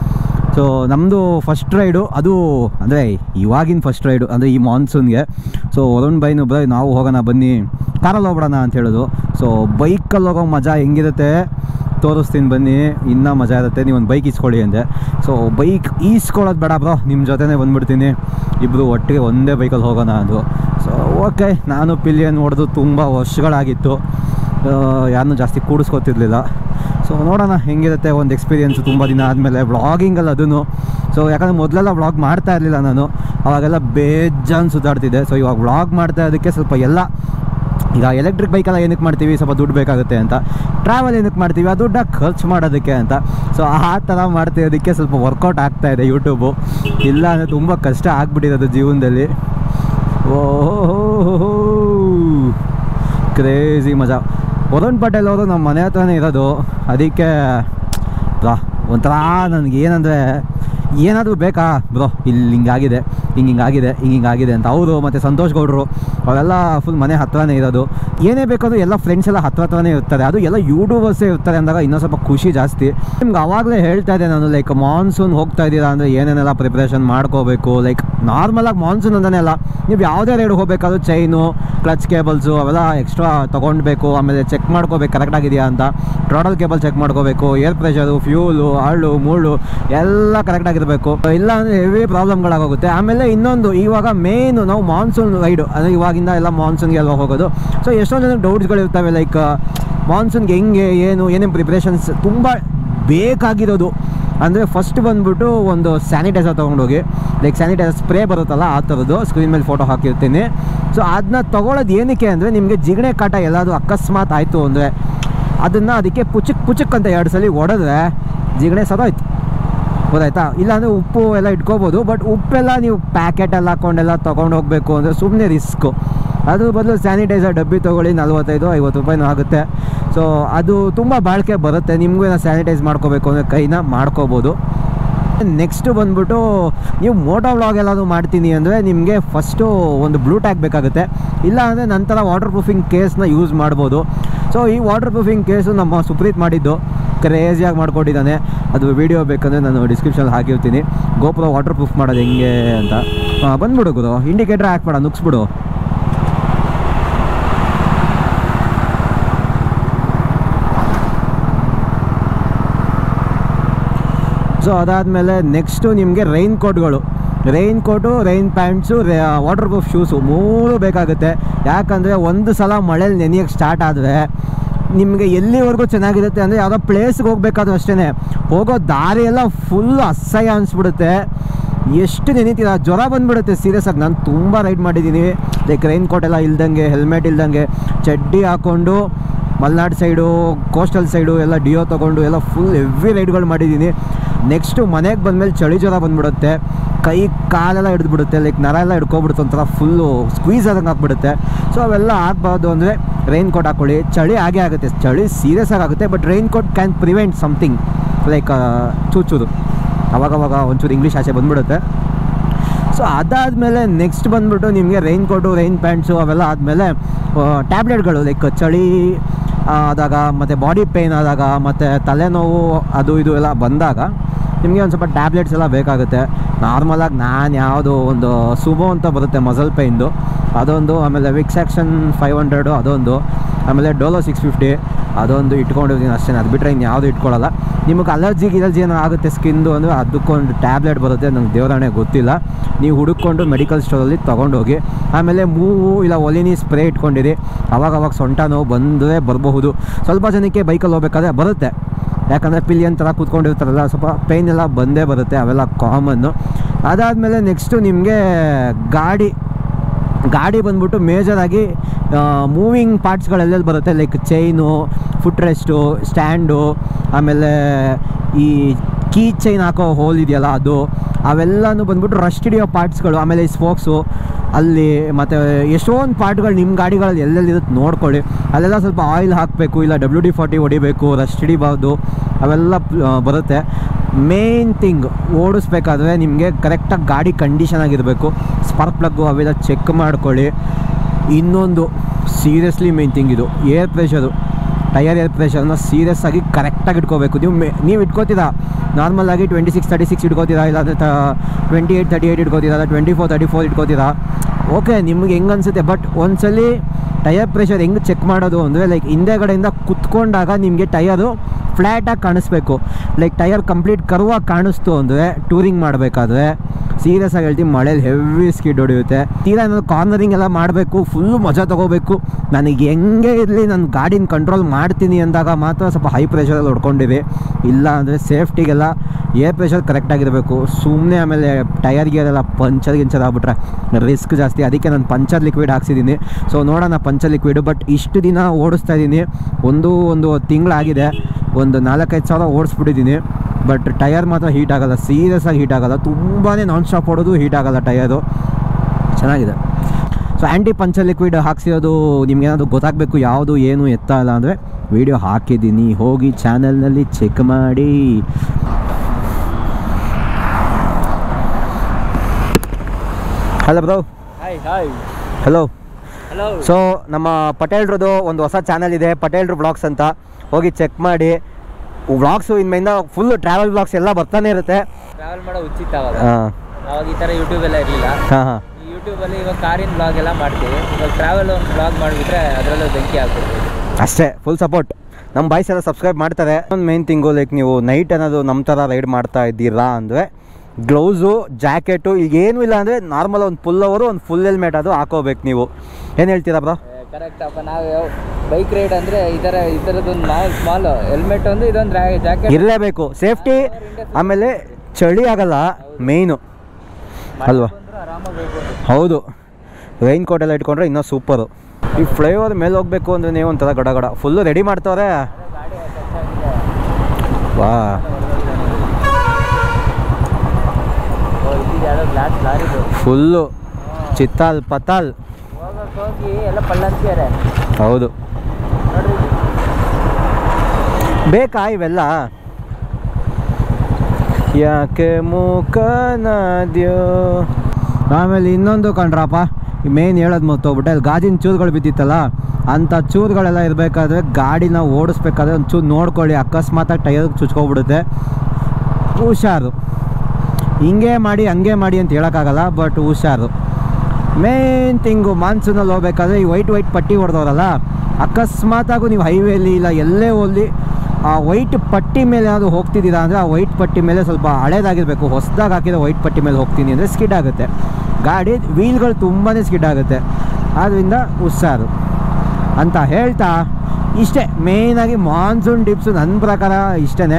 ಸೊ ನಮ್ಮದು ಫಸ್ಟ್ ರೈಡು, ಅದು ಅಂದರೆ ಇವಾಗಿನ ಫಸ್ಟ್ ರೈಡು, ಅಂದರೆ ಈ ಮಾನ್ಸೂನ್ಗೆ. ಸೊ ವರುಣ್ ಬೈನು ಬೈ ನಾವು ಹೋಗೋಣ ಬನ್ನಿ, ಕಾರಲ್ಲಿ ಹೋಗ್ಬಿಡೋಣ ಅಂತ ಹೇಳೋದು. ಸೊ ಬೈಕಲ್ಲಿ ಹೋಗೋ ಮಜಾ ಹೆಂಗಿರುತ್ತೆ ತೋರಿಸ್ತೀನಿ ಬನ್ನಿ, ಇನ್ನೂ ಮಜಾ ಇರುತ್ತೆ. ನೀವು ಒಂದು ಬೈಕ್ ಇಸ್ಕೊಳ್ಳಿ ಅಂದೆ. ಸೊ ಬೈಕ್ ಈಸ್ಕೊಳ್ಳೋದು ಬೇಡ ಬ್ರೋ, ನಿಮ್ಮ ಜೊತೆನೇ ಬಂದುಬಿಡ್ತೀನಿ, ಇಬ್ಬರು ಒಟ್ಟಿಗೆ ಒಂದೇ ಬೈಕಲ್ಲಿ ಹೋಗೋಣ ಅದು. ಸೊ ಓಕೆ, ನಾನು ಪಿಲಿಯನ್ ಹೊಡೆದು ತುಂಬ ವರ್ಷಗಳಾಗಿತ್ತು, ಯಾರನ್ನೂ ಜಾಸ್ತಿ ಕೂಡಿಸ್ಕೊತಿರ್ಲಿಲ್ಲ. ಸೊ ನೋಡೋಣ ಹೆಂಗಿರುತ್ತೆ ಒಂದು ಎಕ್ಸ್ಪೀರಿಯೆನ್ಸು ತುಂಬ ದಿನ ಆದಮೇಲೆ. ವ್ಲಾಗಿಂಗಲ್ಲಿ ಅದೂ ಸೊ ಯಾಕಂದರೆ ಮೊದಲೆಲ್ಲ ವ್ಲಾಗ್ ಮಾಡ್ತಾ ಇರಲಿಲ್ಲ ನಾನು, ಅವಾಗೆಲ್ಲ ಬೇಜಾನ್ ಸುತ್ತಾಡ್ತಿದ್ದೆ. ಸೊ ಇವಾಗ ವ್ಲಾಗ್ ಮಾಡ್ತಾ ಇರೋದಕ್ಕೆ ಸ್ವಲ್ಪ ಎಲ್ಲ, ಈಗ ಎಲೆಕ್ಟ್ರಿಕ್ ಬೈಕೆಲ್ಲ ಏನಕ್ಕೆ ಮಾಡ್ತೀವಿ, ಸ್ವಲ್ಪ ದುಡ್ಡು ಬೇಕಾಗುತ್ತೆ ಅಂತ. ಟ್ರಾವೆಲ್ ಏನಕ್ಕೆ ಮಾಡ್ತೀವಿ, ಆ ದುಡ್ಡಾಗಿ ಖರ್ಚು ಮಾಡೋದಕ್ಕೆ ಅಂತ. ಸೊ ಆ ಥರ ಮಾಡ್ತಿರೋದಕ್ಕೆ ಸ್ವಲ್ಪ ವರ್ಕೌಟ್ ಆಗ್ತಾಯಿದೆ ಯೂಟ್ಯೂಬು. ಇಲ್ಲ ಅಂದರೆ ತುಂಬ ಕಷ್ಟ ಆಗ್ಬಿಟ್ಟಿರೋದು ಜೀವನದಲ್ಲಿ. ಓಹೋ ಕ್ರೇಜಿ ಮಜಾ. ವರುಣ್ ಪಟೇಲ್ ಅವರು ನಮ್ಮ ಮನೆ ಹತ್ರನೇ ಇರೋದು, ಅದಕ್ಕೆ ಒಂಥರ ನನಗೆ ಏನಂದರೆ ಏನಾದರೂ ಬೇಕಾ ಬ್ರೋ, ಇಲ್ಲಿ ಹಿಂಗಾಗಿದೆ, ಹಿಂಗೆ ಹಿಂಗಾಗಿದೆ ಹಿಂಗೆ ಹಿಂಗಾಗಿದೆ ಅಂತ. ಅವರು ಮತ್ತು ಸಂತೋಷ್ ಗೌಡರು ಅವೆಲ್ಲ ಫುಲ್ ಮನೆ ಹತ್ರನೇ ಇರೋದು. ಏನೇ ಬೇಕಾದರೂ ಎಲ್ಲ ಫ್ರೆಂಡ್ಸ್ ಎಲ್ಲ ಹತ್ರ ಹತ್ರನೇ ಇರ್ತಾರೆ, ಅದು ಎಲ್ಲ ಯೂಟ್ಯೂಬರ್ಸೇ ಇರ್ತಾರೆ ಅಂದಾಗ ಇನ್ನೂ ಸ್ವಲ್ಪ ಖುಷಿ ಜಾಸ್ತಿ. ನಿಮ್ಗೆ ಆವಾಗಲೇ ಹೇಳ್ತಾ ಇದ್ದೆ ನಾನು, ಲೈಕ್ ಮಾನ್ಸೂನ್ ಹೋಗ್ತಾ ಇದ್ದೀರಾ ಅಂದರೆ ಏನೇನೆಲ್ಲ ಪ್ರಿಪ್ರೇಷನ್ ಮಾಡ್ಕೋಬೇಕು. ಲೈಕ್ ನಾರ್ಮಲಾಗಿ ಮಾನ್ಸೂನ್ ಅಂತಲೇ ಅಲ್ಲ, ನೀವು ಯಾವುದೇ ರೈಡ್ ಹೋಗಬೇಕಾದ್ರೂ ಚೈನು, ಕ್ಲಚ್ ಕೇಬಲ್ಸು ಅವೆಲ್ಲ ಎಕ್ಸ್ಟ್ರಾ ತೊಗೊಳ್ಬೇಕು. ಆಮೇಲೆ ಚೆಕ್ ಮಾಡ್ಕೋಬೇಕು ಕರೆಕ್ಟಾಗಿದೆಯಾ ಅಂತ. ಟ್ರಾಡಲ್ ಕೇಬಲ್ ಚೆಕ್ ಮಾಡ್ಕೋಬೇಕು, ಏರ್ ಪ್ರೆಷರು, ಫ್ಯೂಲು, ಹಳ್ಳು ಮುಳ್ಳು ಎಲ್ಲ ಕರೆಕ್ಟಾಗಿರಬೇಕು, ಇಲ್ಲ ಅಂದರೆ ಹೆವಿ ಪ್ರಾಬ್ಲಮ್ಗಳಾಗೋಗುತ್ತೆ. ಆಮೇಲೆ ಇನ್ನೊಂದು, ಇವಾಗ ಮೇಯ್ನು ನಾವು ಮಾನ್ಸೂನ್ ರೈಡು, ಅಂದರೆ ಇವಾಗಿಂದ ಎಲ್ಲ ಮಾನ್ಸೂನ್ಗೆ ಎಲ್ಲ ಹೋಗೋದು. ಸೊ ಎಷ್ಟೊಂದು ಜನ ಡೌಟ್ಸ್ಗಳಿರ್ತವೆ, ಲೈಕ್ ಮಾನ್ಸೂನ್ಗೆ ಹೆಂಗೆ ಏನು ಏನೇನು ಪ್ರಿಪ್ರೇಷನ್ಸ್ ತುಂಬ ಬೇಕಾಗಿರೋದು ಅಂದರೆ ಫಸ್ಟ್ ಬಂದುಬಿಟ್ಟು ಒಂದು ಸ್ಯಾನಿಟೈಸರ್ ತೊಗೊಂಡೋಗಿ, ಲೈಕ್ ಸ್ಯಾನಿಟೈಸರ್ ಸ್ಪ್ರೇ ಬರುತ್ತಲ್ಲ ಆ ಥರದ್ದು, ಸ್ಕ್ರೀನ್ ಮೇಲೆ ಫೋಟೋ ಹಾಕಿರ್ತೀನಿ. ಸೊ ಅದನ್ನ ತೊಗೊಳೋದು ಏನಕ್ಕೆ ಅಂದರೆ ನಿಮಗೆ ಜಿಗಣೆ ಕಾಟ ಎಲ್ಲಾದರೂ ಅಕಸ್ಮಾತ್ ಆಯಿತು ಅಂದರೆ ಅದನ್ನು ಅದಕ್ಕೆ ಪುಚಕ್ ಪುಚಕ್ ಅಂತ ಎರಡು ಸಲ ಹೊಡೆದ್ರೆ ಜಿಗಣೆ ಸದೋಯ್ತು, ಗೊತ್ತಾಯ್ತಾ. ಇಲ್ಲಾಂದರೆ ಉಪ್ಪು ಎಲ್ಲ ಇಟ್ಕೋಬೋದು, ಬಟ್ ಉಪ್ಪೆಲ್ಲ ನೀವು ಪ್ಯಾಕೆಟಲ್ಲಿ ಹಾಕ್ಕೊಂಡೆಲ್ಲ ತೊಗೊಂಡು ಹೋಗಬೇಕು ಅಂದರೆ ಸುಮ್ಮನೆ ರಿಸ್ಕು. ಅದ್ರ ಬದಲು ಸ್ಯಾನಿಟೈಸರ್ ಡಬ್ಬಿ ತೊಗೊಳ್ಳಿ, ನಲ್ವತ್ತೈದು ಐವತ್ತು ರೂಪಾಯಿನೂ ಆಗುತ್ತೆ. ಸೊ ಅದು ತುಂಬ ಬಾಳಿಕೆ ಬರುತ್ತೆ. ನಿಮಗೂ ಏನೋ ಸ್ಯಾನಿಟೈಸ್ ಮಾಡ್ಕೋಬೇಕು ಅಂದರೆ ಕೈನ ಮಾಡ್ಕೋಬೋದು. ನೆಕ್ಸ್ಟು ಬಂದುಬಿಟ್ಟು ನೀವು ಮೋಟೋ ವ್ಲಾಗ್ ಎಲ್ಲಾದರೂ ಮಾಡ್ತೀನಿ ಅಂದರೆ ನಿಮಗೆ ಫಸ್ಟು ಒಂದು ಬ್ಲೂ ಟ್ಯಾಗ್ ಬೇಕಾಗುತ್ತೆ, ಇಲ್ಲ ಅಂದರೆ ನಂತರ ವಾಟರ್ ಪ್ರೂಫಿಂಗ್ ಕೇಸ್ನ ಯೂಸ್ ಮಾಡ್ಬೋದು. ಸೊ ಈ ವಾಟರ್ ಪ್ರೂಫಿಂಗ್ ಕೇಸು ನಮ್ಮ ಸುಪ್ರೀತ್ ಮಾಡಿದ್ದು, ಕ್ರೇಜಿಯಾಗಿ ಮಾಡ್ಕೊಟ್ಟಿದ್ದಾನೆ. ಅದು ವೀಡಿಯೋ ಬೇಕಂದರೆ ನಾನು ಡಿಸ್ಕ್ರಿಪ್ಷನಲ್ಲಿ ಹಾಕಿರ್ತೀನಿ, ಗೋಪ್ರೋ ವಾಟರ್ ಪ್ರೂಫ್ ಮಾಡೋದು ಹೆಂಗೆ ಅಂತ. ಬಂದ್ಬಿಡು ಗುರು, ಇಂಡಿಕೇಟ್ರ್ ಹಾಕ್ಬೇಡ, ನುಗ್ಸ್ಬಿಡು. ಸೊ ಅದಾದಮೇಲೆ ನೆಕ್ಸ್ಟು ನಿಮಗೆ ರೈನ್ ಕೋಟ್ಗಳು, rain coat, rain pants, water proof shoes ಮೂರು ಬೇಕಾಗುತ್ತೆ. ಯಾಕಂದರೆ ಒಂದು ಸಲ ಮಳೇಲಿ ನೆನೆಯೋಕ್ಕೆ ಸ್ಟಾರ್ಟ್ ಆದರೆ ನಿಮಗೆ ಎಲ್ಲಿವರೆಗೂ ಚೆನ್ನಾಗಿರುತ್ತೆ ಅಂದರೆ ಯಾವುದೋ ಪ್ಲೇಸ್ಗೆ ಹೋಗ್ಬೇಕಾದ್ರೂ ಅಷ್ಟೇ, ಹೋಗೋ ದಾರಿ ಎಲ್ಲ ಫುಲ್ಲು ಅಸಹ್ಯ ಅನಿಸ್ಬಿಡುತ್ತೆ. ಎಷ್ಟು ನೆನೀತೀರ, ಜ್ವರ ಬಂದುಬಿಡುತ್ತೆ ಸೀರಿಯಸ್ ಆಗಿ. ನಾನು ತುಂಬ ರೈಡ್ ಮಾಡಿದ್ದೀನಿ, ಲೈಕ್ ರೈನ್ ಕೋಟ್ ಎಲ್ಲ ಇಲ್ದಂಗೆ, ಹೆಲ್ಮೆಟ್ ಇಲ್ದಂಗೆ, ಚಡ್ಡಿ ಹಾಕ್ಕೊಂಡು ಮಲೆನಾಡು ಸೈಡು ಕೋಸ್ಟಲ್ ಸೈಡು ಎಲ್ಲ ಡಿಯೋ ತೊಗೊಂಡು ಎಲ್ಲ ಫುಲ್ ಹೆವಿ ರೈಡ್ಗಳು ಮಾಡಿದ್ದೀನಿ. ನೆಕ್ಸ್ಟು ಮನೆಗೆ ಬಂದಮೇಲೆ ಚಳಿ ಜ್ವರ ಬಂದುಬಿಡುತ್ತೆ, ಕೈ ಕಾಲೆಲ್ಲ ಹಿಡಿದ್ಬಿಡುತ್ತೆ, ಲೈಕ್ ನರ ಎಲ್ಲ ಹಿಡ್ಕೊಬಿಡುತ್ತೆ, ಒಂಥರ ಫುಲ್ಲು ಸ್ಕ್ವೀಸ್ ಆದಂಗೆ ಆಗ್ಬಿಡುತ್ತೆ. ಸೊ ಅವೆಲ್ಲ ಆಗಬಾರ್ದು ಅಂದರೆ ರೈನ್ ಕೋಟ್ ಹಾಕ್ಕೊಳ್ಳಿ. ಚಳಿ ಆಗೇ ಆಗುತ್ತೆ, ಚಳಿ ಸೀರಿಯಸ್ ಆಗಿ ಆಗುತ್ತೆ, but rain coat can prevent something like ಚೂಚೂರು ಅವಾಗವಾಗ ಒಂಚೂರು ಇಂಗ್ಲೀಷ್ ಆಚೆ ಬಂದುಬಿಡುತ್ತೆ. ಸೊ ಅದಾದಮೇಲೆ ನೆಕ್ಸ್ಟ್ ಬಂದುಬಿಟ್ಟು ನಿಮಗೆ ರೈನ್ ಕೋಟು ರೈನ್ ಪ್ಯಾಂಟ್ಸು ಅವೆಲ್ಲ ಆದಮೇಲೆ ಟ್ಯಾಬ್ಲೆಟ್ಗಳು ಲೈಕ್ ಚಳಿ ಆದಾಗ ಮತ್ತು ಬಾಡಿ ಪೇಯ್ನ್ ಆದಾಗ ಮತ್ತು ತಲೆನೋವು ಅದು ಇದು ಎಲ್ಲ ಬಂದಾಗ ನಿಮಗೆ ಒಂದು ಸ್ವಲ್ಪ ಟ್ಯಾಬ್ಲೆಟ್ಸ್ ಎಲ್ಲ ಬೇಕಾಗುತ್ತೆ. ನಾರ್ಮಲಾಗಿ ನಾನು ಯಾವುದೋ ಒಂದು ಸುಮೋ ಅಂತ ಬರುತ್ತೆ ಮಸಲ್ ಪೇಯ್ನ್ದು ಅದೊಂದು, ಆಮೇಲೆ ವಿಕ್ಸ್ ಆ್ಯಕ್ಷನ್ ಫೈವ್ ಹಂಡ್ರೆಡು ಅದೊಂದು, ಆಮೇಲೆ ಡೋಲೋ ಸಿಕ್ಸ್ ಫಿಫ್ಟಿ ಅದೊಂದು ಇಟ್ಕೊಂಡಿರ್ತೀನಿ ಅಷ್ಟೇ. ಅದು ಬಿಟ್ಟರೆ ಇನ್ನು ಯಾವುದು ಇಟ್ಕೊಳ್ಳಲ್ಲ. ನಿಮಗೆ ಅಲರ್ಜಿ ಗಿಲರ್ಜಿ ಏನೋ ಆಗುತ್ತೆ ಸ್ಕಿನ್ದು ಅಂದರೆ ಅದಕ್ಕೊಂದು ಟ್ಯಾಬ್ಲೆಟ್ ಬರುತ್ತೆ, ನಂಗೆ ದೇವರಾಣೆ ಗೊತ್ತಿಲ್ಲ, ನೀವು ಹುಡುಕೊಂಡು ಮೆಡಿಕಲ್ ಸ್ಟೋರಲ್ಲಿ ತೊಗೊಂಡೋಗಿ. ಆಮೇಲೆ ಮೂವು ಇಲ್ಲ ಒಲಿನಿ ಸ್ಪ್ರೇ ಇಟ್ಕೊಂಡಿರಿ, ಅವಾಗವಾಗ ಸೊಂಟ ನೋವು ಬಂದರೆ ಬರಬಹುದು. ಸ್ವಲ್ಪ ಜನಕ್ಕೆ ಬೈಕಲ್ಲಿ ಹೋಗ್ಬೇಕಾದ್ರೆ ಬರುತ್ತೆ, ಯಾಕಂದರೆ ಪಿಲಿಯನ್ ಥರ ಕೂತ್ಕೊಂಡಿರ್ತಾರಲ್ಲ ಸ್ವಲ್ಪ ಪೇಯ್ನ್ ಎಲ್ಲ ಬಂದೇ ಬರುತ್ತೆ, ಅವೆಲ್ಲ ಕಾಮನ್ನು. ಅದಾದಮೇಲೆ ನೆಕ್ಸ್ಟು ನಿಮಗೆ ಗಾಡಿ ಗಾಡಿ ಬಂದ್ಬಿಟ್ಟು ಮೇಜರಾಗಿ ಮೂವಿಂಗ್ ಪಾರ್ಟ್ಸ್ಗಳೆಲ್ಲೆಲ್ಲಿ ಬರುತ್ತೆ like chain, foot rest, stand, ಆಮೇಲೆ ಈ ಕೀ ಚೈನ್ ಹಾಕೋ ಹೋಲ್ ಇದೆಯಲ್ಲ ಅದು, ಅವೆಲ್ಲನೂ ಬಂದ್ಬಿಟ್ಟು ರಸ್ಟ್ ಹಿಡಿಯೋ ಪಾರ್ಟ್ಸ್ಗಳು. ಆಮೇಲೆ ಈ ಸ್ಪೋಕ್ಸು ಅಲ್ಲಿ ಮತ್ತು ಎಷ್ಟೊಂದು ಪಾರ್ಟ್ಗಳು ನಿಮ್ಮ ಗಾಡಿಗಳಲ್ಲಿ ಎಲ್ಲೆಲ್ಲಿರುತ್ತೆ ನೋಡ್ಕೊಳ್ಳಿ. ಅಲ್ಲೆಲ್ಲ ಸ್ವಲ್ಪ ಆಯಿಲ್ ಹಾಕಬೇಕು, ಇಲ್ಲ ಡಬ್ಲ್ಯೂ ಡಿ ಫಾರ್ಟಿ ಹೊಡಿಬೇಕು, ರಸ್ಟ್ ಹಿಡಿಬಾರ್ದು, ಅವೆಲ್ಲ ಬರುತ್ತೆ. ಮೇನ್ ಥಿಂಗ್ ಓಡಿಸ್ಬೇಕಾದ್ರೆ ನಿಮಗೆ ಕರೆಕ್ಟಾಗಿ ಗಾಡಿ ಕಂಡೀಷನ್ ಆಗಿರಬೇಕು, ಸ್ಪಾರ್ಕ್ ಪ್ಲಗ್ಗು ಅವೆಲ್ಲ ಚೆಕ್ ಮಾಡ್ಕೊಳ್ಳಿ. ಇನ್ನೊಂದು ಸೀರಿಯಸ್ಲಿ ಮೇನ್ ಥಿಂಗ್ ಇದು ಏರ್ ಪ್ರೆಷರು, ಟೈರ್ ಏರ್ ಪ್ರೆಷರ್ನ ಸೀರಿಯಸ್ ಆಗಿ ಕರೆಕ್ಟಾಗಿ ಇಟ್ಕೋಬೇಕು. ನೀವು ಮೇ ನೀವು ಇಟ್ಕೋತೀರಾ ನಾರ್ಮಲಾಗಿ ಟ್ವೆಂಟಿ ಸಿಕ್ಸ್ ತರ್ಟಿ ಸಿಕ್ಸ್ ಇಟ್ಕೋತೀರಾ, ಇಲ್ಲಾಂದರೆ ತ ಟ್ವೆಂಟಿ ಏಯ್ಟ್ ತರ್ಟಿ ಏಯ್ಟ್ ಇಟ್ಕೋತೀರಾ, ಟ್ವೆಂಟಿ ಫೋರ್ ತರ್ಟಿ ಫೋರ್ ಇಟ್ಕೋತೀರಾ, ಓಕೆ ನಿಮ್ಗೆ ಹೆಂಗೆ ಅನಿಸುತ್ತೆ. ಬಟ್ ಒಂದ್ಸಲಿ ಟೈರ್ ಪ್ರೆಷರ್ ಹೆಂಗೆ ಚೆಕ್ ಮಾಡೋದು ಅಂದರೆ ಲೈಕ್ ಹಿಂದೆಗಡೆಯಿಂದ ಕುತ್ಕೊಂಡಾಗ ನಿಮಗೆ ಟಯರು ಫ್ಲ್ಯಾಟಾಗಿ ಕಾಣಿಸ್ಬೇಕು. ಲೈಕ್ ಟಯರ್ ಕಂಪ್ಲೀಟ್ ಕರ್ವಾಗಿ ಕಾಣಿಸ್ತು ಅಂದರೆ ಟೂರಿಂಗ್ ಮಾಡಬೇಕಾದ್ರೆ ಸೀರಿಯಸ್ ಆಗಿ ಹೇಳ್ತೀವಿ ಮಳೇಲಿ ಹೆವಿ ಸ್ಕಿಡ್ ಹೊಡೆಯುತ್ತೆ. ತೀರಾ ಏನಾದ್ರು ಕಾರ್ನರಿಂಗ್ ಎಲ್ಲ ಮಾಡಬೇಕು, ಫುಲ್ಲು ಮಜಾ ತೊಗೋಬೇಕು. ನನಗೆ ಹೆಂಗೆ ಇರಲಿ ನಾನು ಗಾಡಿನ ಕಂಟ್ರೋಲ್ ಮಾಡ್ತೀನಿ ಅಂದಾಗ ಮಾತ್ರ ಸ್ವಲ್ಪ ಹೈ ಪ್ರೆಷರಲ್ಲಿ ಹೊಡ್ಕೊಂಡಿರಿ, ಇಲ್ಲ ಅಂದರೆ ಸೇಫ್ಟಿಗೆಲ್ಲ ಏರ್ ಪ್ರೆಷರ್ ಕರೆಕ್ಟಾಗಿರಬೇಕು. ಸುಮ್ಮನೆ ಆಮೇಲೆ ಟಯರ್ ಗೇರೆಲ್ಲ ಪಂಚರ್ ಗಿಂಚರ್ ಆಗ್ಬಿಟ್ರೆ ರಿಸ್ಕ್ ಜಾಸ್ತಿ. ಅದಕ್ಕೆ ನಾನು ಪಂಚರ್ ಲಿಕ್ವಿಡ್ ಹಾಕ್ಸಿದ್ದೀನಿ. ಸೊ ನೋಡೋಣ ಪಂಚರ್ ಲಿಕ್ವಿಡು. ಬಟ್ ಇಷ್ಟು ದಿನ ಓಡಿಸ್ತಾ ಇದ್ದೀನಿ, ಒಂದು ಒಂದು ತಿಂಗಳಾಗಿದೆ, ಒಂದು ನಾಲ್ಕೈದು ಸಾವಿರ ಓಡಿಸ್ಬಿಟ್ಟಿದ್ದೀನಿ. ಬಟ್ ಟಯರ್ ಮಾತ್ರ ಹೀಟ್ ಆಗೋಲ್ಲ, ಸೀರಿಯಸ್ ಆಗಿ ಹೀಟ್ ಆಗೋಲ್ಲ, ತುಂಬಾ ನಾನ್ ಸ್ಟಾಪ್ ಓಡೋದು ಹೀಟ್ ಆಗೋಲ್ಲ ಟಯರು, ಚೆನ್ನಾಗಿದೆ. ಸೊ ಆ್ಯಂಟಿ ಪಂಚರ್ ಲಿಕ್ವಿಡ್ ಹಾಕ್ಸಿರೋದು ನಿಮ್ಗೇನಾದರೂ ಗೊತ್ತಾಗಬೇಕು ಯಾವುದು ಏನು ಎತ್ತ ಇಲ್ಲ ಅಂದರೆ ವೀಡಿಯೋ ಹಾಕಿದ್ದೀನಿ, ಹೋಗಿ ಚಾನಲ್ನಲ್ಲಿ ಚೆಕ್ ಮಾಡಿ. Hello bro. Hi hi hello. Hello. So ನಮ್ಮ ಪಟೇಲ್ರದ್ದು ಒಂದು ಹೊಸ ಚಾನಲ್ ಇದೆ, ಪಟೇಲ್ರು ಬ್ಲಾಗ್ಸ್ ಅಂತ, ಹೋಗಿ ಚೆಕ್ ಮಾಡಿ. ವ್ಲಾಗ್ಸು ಇನ್ಮೇಲಿಂದ ಫುಲ್ ಟ್ರಾವೆಲ್ ವ್ಲಾಗ್ಸ್ ಎಲ್ಲ ಬರ್ತಾನೆ ಇರುತ್ತೆ. ಟ್ರಾವೆಲ್ ಮಾಡೋ ಉಚಿತ ಅವಾಗ ಹಾಂ ಅವಾಗ ಈ ಥರ ಯೂಟ್ಯೂಬ್ ಎಲ್ಲ ಇರಲಿಲ್ಲ. ಹಾಂ ಹಾಂ ಈ ಯೂಟ್ಯೂಬಲ್ಲಿ ಇವಾಗ ಕಾರಿನ ಬ್ಲಾಗ್ ಎಲ್ಲ ಮಾಡ್ತೀವಿ. ಇವಾಗ ಟ್ರಾವೆಲ್ ಒಂದು ಬ್ಲಾಗ್ ಮಾಡಿಬಿಟ್ರೆ ಅದರಲ್ಲೂ ಬೆಂಕಿ ಆಗ್ಬಿಡ್ತೀವಿ ಅಷ್ಟೇ. Full support. ನಮ್ಮ ಬಾಯ್ಸ್ ಎಲ್ಲ ಸಬ್ಸ್ಕ್ರೈಬ್ ಮಾಡ್ತಾರೆ. ಒಂದು ಮೇನ್ ಥಿಂಗು ಲೈಕ್ ನೀವು ನೈಟ್ ಅನ್ನೋದು ನಮ್ಮ ಥರ ರೈಡ್ ಮಾಡ್ತಾ ಇದ್ದೀರಾ ಅಂದರೆ ಗ್ಲೌಸು, ಜಾಕೆಟು, ಈಗೇನು ಇಲ್ಲ ಅಂದರೆ ನಾರ್ಮಲ್ ಒಂದು ಫುಲ್ ಅವರು ಒಂದು ಫುಲ್ ಹೆಲ್ಮೆಟ್ ಅದು ಹಾಕೋಬೇಕು. ನೀವು ಏನು ಹೇಳ್ತೀರಾ ಬ್ರೋ? ಕರೆಕ್ಟ್ ಅಪ್ಪ. ನಾವು ಬೈಕ್ ರೈಡ್ ಅಂದರೆ ಈ ಥರ ಈ ಥರದ್ದೊಂದು ನಾವು ಸ್ಮಾಲ್ ಹೆಲ್ಮೆಟ್ ಒಂದು ಇದೊಂದು ಜಾಕೆಟ್ ಇರಲೇಬೇಕು, ಸೇಫ್ಟಿ. ಆಮೇಲೆ ಚಳಿ ಆಗಲ್ಲ ಮೇಯ್ನು ಅಲ್ವಾ? ಹೌದು, ರೈನ್ ಕೋಟ್ ಎಲ್ಲ ಇಟ್ಕೊಂಡ್ರೆ ಇನ್ನೂ ಸೂಪರು. ಈ ಫ್ಲೈಓವರ್ ಮೇಲೆ ಹೋಗ್ಬೇಕು ಅಂದರೆ ನೀವು ಒಂಥರ ಗಡ ಗಡ ಫುಲ್ಲು ರೆಡಿ ಮಾಡ್ತವ್ರೆ. ವಾ, ಫುಲ್ಲು ಚಿತ್ತಾಲ್ ಪತಾಲ್ ಹೋಗಿ ಎಲ್ಲ ಪಲ್ಲಂತಿದ್ದಾರೆ. ಹೌದು, ಬೇಕಾ ಇವೆಲ್ಲ? ಯಾಕೆ ಮೂಕನಾದ್ಯೋ. ಆಮೇಲೆ ಇನ್ನೊಂದು ಕಂಡ್ರಪ್ಪ, ಮೇನ್ ಹೇಳೋದು ಮತ್ತೋಗ್ಬಿಟ್ಟೆ, ಅಲ್ಲಿ ಗಾಜಿನ ಚೂರುಗಳು ಬಿದ್ದಿತ್ತಲ್ಲ, ಅಂಥ ಚೂರುಗಳೆಲ್ಲ ಇರಬೇಕಾದ್ರೆ ಗಾಡಿನ ಓಡಿಸ್ಬೇಕಾದ್ರೆ ಒಂದು ಚೂರು ನೋಡ್ಕೊಳ್ಳಿ, ಅಕಸ್ಮಾತಾಗಿ ಟೈರ್ಗೆ ಚುಚ್ಕೊಬಿಡುತ್ತೆ, ಹುಷಾರು. ಹಿಂಗೆ ಮಾಡಿ ಹಂಗೆ ಮಾಡಿ ಅಂತ ಹೇಳೋಕ್ಕಾಗಲ್ಲ, ಬಟ್ ಹುಷಾರು. ಮೇನ್ ಥಿಂಗು ಮಾನ್ಸೂನಲ್ಲಿ ಹೋಗ್ಬೇಕಾದ್ರೆ ಈ ವೈಟ್ ವೈಟ್ ಪಟ್ಟಿ ಹೊಡೆದವ್ರಲ್ಲ, ಅಕಸ್ಮಾತಾಗೂ ನೀವು ಹೈವೇಲಿ ಇಲ್ಲ ಎಲ್ಲೇ ಹೋಗಲಿ ಆ ವೈಟ್ ಪಟ್ಟಿ ಮೇಲೆ ಏನಾದರೂ ಹೋಗ್ತಿದ್ದೀರಾ ಅಂದರೆ ಆ ವೈಟ್ ಪಟ್ಟಿ ಮೇಲೆ ಸ್ವಲ್ಪ ಹಳೇದಾಗಿರಬೇಕು. ಹೊಸದಾಗಿ ಹಾಕಿರೋ ವೈಟ್ ಪಟ್ಟಿ ಮೇಲೆ ಹೋಗ್ತೀನಿ ಅಂದರೆ ಸ್ಕಿಡ್ ಆಗುತ್ತೆ ಗಾಡಿ, ವೀಲ್ಗಳು ತುಂಬಾ ಸ್ಕಿಡ್ ಆಗುತ್ತೆ. ಆದ್ದರಿಂದ ಹುಷಾರು ಅಂತ ಹೇಳ್ತಾ ಇಷ್ಟೇ ಮೇಯ್ನಾಗಿ ಮಾನ್ಸೂನ್ ಟಿಪ್ಸು ನನ್ನ ಪ್ರಕಾರ ಇಷ್ಟೇ.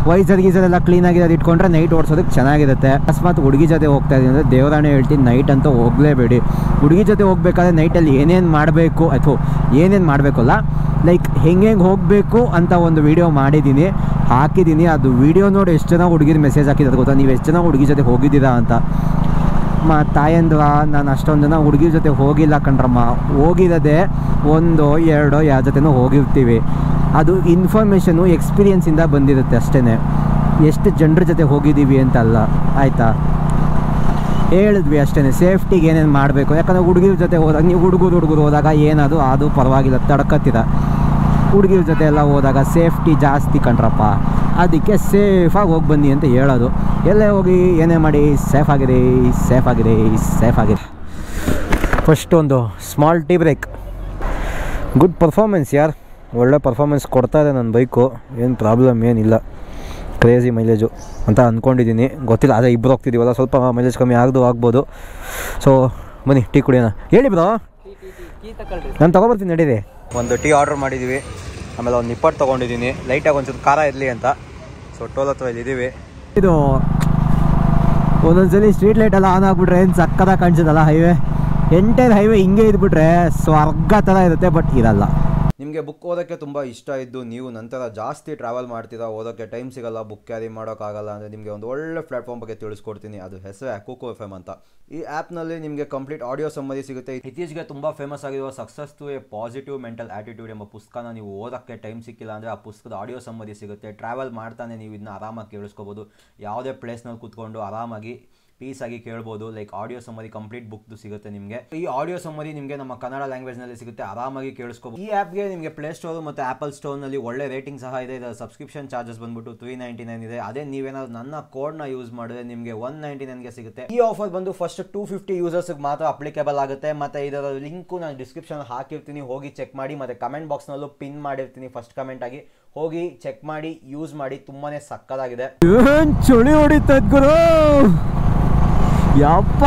ವೈಸರ್ ಗೀಸರ್ ಎಲ್ಲ ಕ್ಲೀನಾಗಿರೋದು ಇಟ್ಕೊಂಡ್ರೆ ನೈಟ್ ಓಡಿಸೋದಕ್ಕೆ ಚೆನ್ನಾಗಿರುತ್ತೆ. ಅಕಸ್ಮಾತ್ ಹುಡುಗಿ ಜೊತೆ ಹೋಗ್ತಾ ಇದ್ದೀನಿ ಅಂದರೆ ದೇವರಾಣೆ ಹೇಳ್ತೀನಿ ನೈಟ್ ಅಂತೂ ಹೋಗಲೇಬೇಡಿ. ಹುಡುಗಿ ಜೊತೆ ಹೋಗ್ಬೇಕಾದ್ರೆ ನೈಟಲ್ಲಿ ಏನೇನು ಮಾಡಬೇಕು ಅಥವಾ ಏನೇನು ಮಾಡಬೇಕಲ್ಲ ಲೈಕ್ ಹೆಂಗೆ ಹೆಂಗೆ ಹೋಗಬೇಕು ಅಂತ ಒಂದು ವೀಡಿಯೋ ಮಾಡಿದ್ದೀನಿ, ಹಾಕಿದ್ದೀನಿ. ಅದು ವೀಡಿಯೋ ನೋಡಿ ಎಷ್ಟು ಜನ ಹುಡುಗಿರು ಮೆಸೇಜ್ ಹಾಕಿದ್ರು ಗೊತ್ತಾ, ನೀವು ಎಷ್ಟು ಜನ ಹುಡುಗಿ ಜೊತೆ ಹೋಗಿದ್ದೀರಾ ಅಂತ. ಮ ತಾಯಂದ್ರ ನಾನು ಅಷ್ಟೊಂದು ಜನ ಹುಡುಗಿ ಜೊತೆ ಹೋಗಿಲ್ಲ ಕಣ್ರಮ್ಮ, ಹೋಗಿರೋದೆ ಒಂದೋ ಎರಡೋ ಯಾರ ಜೊತೆನೂ ಹೋಗಿರ್ತೀವಿ. ಅದು ಇನ್ಫಾರ್ಮೇಷನು ಎಕ್ಸ್ಪೀರಿಯೆನ್ಸಿಂದ ಬಂದಿರುತ್ತೆ ಅಷ್ಟೇ, ಎಷ್ಟು ಜನರ ಜೊತೆ ಹೋಗಿದ್ದೀವಿ ಅಂತಲ್ಲ ಆಯಿತಾ. ಹೇಳಿದ್ವಿ ಅಷ್ಟೇ ಸೇಫ್ಟಿಗೆ ಏನೇನು ಮಾಡಬೇಕು. ಯಾಕಂದರೆ ಹುಡುಗಿರ ಜೊತೆ ಹೋದಾಗ ನೀವು ಹುಡುಗರು ಹುಡುಗರು ಹೋದಾಗ ಏನದು ಅದು ಪರವಾಗಿಲ್ಲ ತಡ್ಕತ್ತೀರ, ಹುಡುಗಿರ ಜೊತೆ ಎಲ್ಲ ಹೋದಾಗ ಸೇಫ್ಟಿ ಜಾಸ್ತಿ ಕಣ್ರಪ್ಪ. ಅದಕ್ಕೆ ಸೇಫಾಗಿ ಹೋಗಿ ಬನ್ನಿ ಅಂತ ಹೇಳೋದು. ಎಲ್ಲೇ ಹೋಗಿ ಏನೇ ಮಾಡಿ ಸೇಫ್ ಆಗಿದೆ ಸೇಫ್ ಆಗಿದೆ ಸೇಫ್ ಆಗಿದೆ. ಫಸ್ಟ್ ಒಂದು small tea break. Good performance ಯಾರ್, ಒಳ್ಳೆ ಪರ್ಫಾರ್ಮೆನ್ಸ್ ಕೊಡ್ತಾಯಿದೆ ನನ್ನ ಬೈಕು, ಏನು ಪ್ರಾಬ್ಲಮ್ ಏನಿಲ್ಲ. ಕ್ರೇಜಿ ಮೈಲೇಜು ಅಂತ ಅಂದ್ಕೊಂಡಿದ್ದೀನಿ, ಗೊತ್ತಿಲ್ಲ. ಅದೇ ಇಬ್ಬರು ಹೋಗ್ತಿದ್ದೀವಲ್ಲ, ಸ್ವಲ್ಪ ಮೈಲೇಜ್ ಕಮ್ಮಿ ಆಗದು ಆಗ್ಬೋದು. ಸೊ ಬನ್ನಿ ಟೀ ಕುಡಿಯೋಣ. ಹೇಳಿ ಬ್ರೋ, ನಾನು ತೊಗೊಬರ್ತೀನಿ ನಡೀರಿ. ಒಂದು ಟೀ ಆರ್ಡ್ರ್ ಮಾಡಿದ್ದೀವಿ, ಆಮೇಲೆ ಒಂದು ನಿಪ್ಪಟ್ಟು ತೊಗೊಂಡಿದ್ದೀನಿ, ಲೈಟಾಗಿ ಒಂದು ಸ್ವಲ್ಪ ಖಾರ ಇರಲಿ ಅಂತ. ಸೊ ಟೋಲ್ ಹತ್ರ ಇಲ್ಲಿದ್ದೀವಿ. ಇದು ಒಂದೊಂದ್ಸಲಿ ಸ್ಟ್ರೀಟ್ ಲೈಟೆಲ್ಲ ಆನ್ ಆಗಿಬಿಟ್ರೆ ಏನು ಸಕ್ಕದಾಗಿ ಕಾಣಿಸುತ್ತಲ್ಲ ಹೈವೇ. ಎಂಟೈರ್ ಹೈವೇ ಹಿಂಗೆ ಇದ್ಬಿಟ್ರೆ ಸ್ವರ್ಗ ಥರ ಇರುತ್ತೆ, ಬಟ್ ಇರಲ್ಲ. ನಿಮಗೆ ಬುಕ್ ಓದೋಕ್ಕೆ ತುಂಬ ಇಷ್ಟ ಇದ್ದು ನೀವು ನಂತರ ಜಾಸ್ತಿ ಟ್ರಾವೆಲ್ ಮಾಡ್ತೀರಾ, ಓದೋಕ್ಕೆ ಟೈಮ್ ಸಿಗಲ್ಲ, ಬುಕ್ ಕ್ಯಾರಿ ಮಾಡೋಕ್ಕಾಗಲ್ಲ ಅಂದರೆ ನಿಮಗೆ ಒಂದು ಒಳ್ಳೆ ಪ್ಲಾಟ್ಫಾರ್ಮ್ ಬಗ್ಗೆ ತಿಳಿಸ್ಕೊಡ್ತೀನಿ. ಅದು ಹೆಸರು ಕುಕು ಎಫ್ ಎಮ್ ಅಂತ. ಈ ಆ್ಯಪ್ನಲ್ಲಿ ನಿಮಗೆ ಕಂಪ್ಲೀಟ್ ಆಡಿಯೋ ಸಮ್ಮರಿ ಸಿಗುತ್ತೆ. ಇತ್ತೀಚೆಗೆ ತುಂಬ ಫೇಮಸ್ ಆಗಿರುವ success to a positive mental attitude ಎಂಬ ಪುಸ್ತಕನ ನೀವು ಓದೋಕ್ಕೆ ಟೈಮ್ ಸಿಕ್ಕಿಲ್ಲ ಅಂದರೆ ಆ ಪುಸ್ತಕದ ಆಡಿಯೋ ಸಮ್ಮರಿ ಸಿಗುತ್ತೆ. ಟ್ರಾವೆಲ್ ಮಾಡ್ತಾನೆ ನೀವು ಇದನ್ನ ಆರಾಮಾಗಿ ಕೇಳಿಸ್ಕೋಬೋದು. ಯಾವುದೇ ಪ್ಲೇಸ್ನಲ್ಲಿ ಕೂತ್ಕೊಂಡು ಆರಾಮಾಗಿ ಪೀಸಾಗಿ ಕೇಳ್ಬೋದು. ಲೈಕ್ ಆಡಿಯೋ ಸಮ್ಮರಿ ಕಂಪ್ಲೀಟ್ ಬುಕ್ದು ಸಿಗುತ್ತೆ ನಿಮಗೆ. ಈ ಆಡಿಯೋ ಸಮ್ಮರಿ ನಿಮಗೆ ನಮ್ಮ ಕನ್ನಡ ಲ್ಯಾಂಗ್ವೇಜ್ನಲ್ಲಿ ಸಿಗುತ್ತೆ, ಆರಾಮಾಗಿ ಕೇಳಿಸ್ಕೋಬೋದು. ಈ ಆ್ಯಪ್ಗೆ ನಿಮಗೆ ಪ್ಲೇ ಸ್ಟೋರ್ ಮತ್ತು ಆ್ಯಪಲ್ ಸ್ಟೋರ್ನಲ್ಲಿ ಒಳ್ಳೆ ರೇಟಿಂಗ್ ಸಹ ಇದೆ. ಇದರ ಸಬ್ಸ್ಕ್ರಿಪ್ಷನ್ ಚಾರ್ಜಸ್ ಬಂದುಬಿಟ್ಟು ತ್ರೀ ನೈಂಟಿ ನೈನ್ ಇದೆ. ಅದೇ ನೀವೇನಾದ್ರು ನನ್ನ ಕೋಡ್ನ ಯೂಸ್ ಮಾಡಿದ್ರೆ ನಿಮಗೆ ಒನ್ ನೈಂಟಿ ನೈನ್ಗೆ ಸಿಗುತ್ತೆ. ಈ ಆಫರ್ ಬಂದು ಫಸ್ಟ್ ಟೂ ಫಿಫ್ಟಿ ಯೂಸರ್ಸ್ಗೆ ಮಾತ್ರ ಅಪ್ಲಿಕೇಬಲ್ ಆಗುತ್ತೆ. ಮತ್ತು ಇದರ ಲಿಂಕು ನಾನು ಡಿಸ್ಕ್ರಿಪ್ಷನ್ ಹಾಕಿರ್ತೀನಿ, ಹೋಗಿ ಚೆಕ್ ಮಾಡಿ. ಮತ್ತು ಕಮೆಂಟ್ ಬಾಕ್ಸ್ನಲ್ಲೂ ಪಿನ್ ಮಾಡಿರ್ತೀನಿ ಫಸ್ಟ್ ಕಮೆಂಟ್ ಆಗಿ, ಹೋಗಿ ಚೆಕ್ ಮಾಡಿ, ಯೂಸ್ ಮಾಡಿ. ತುಂಬಾ ಸಕ್ಕದಾಗಿದೆ. ಏನು ಚಳಿ ಹೊಡಿತದ ಗುರು, ಯಪ್ಪ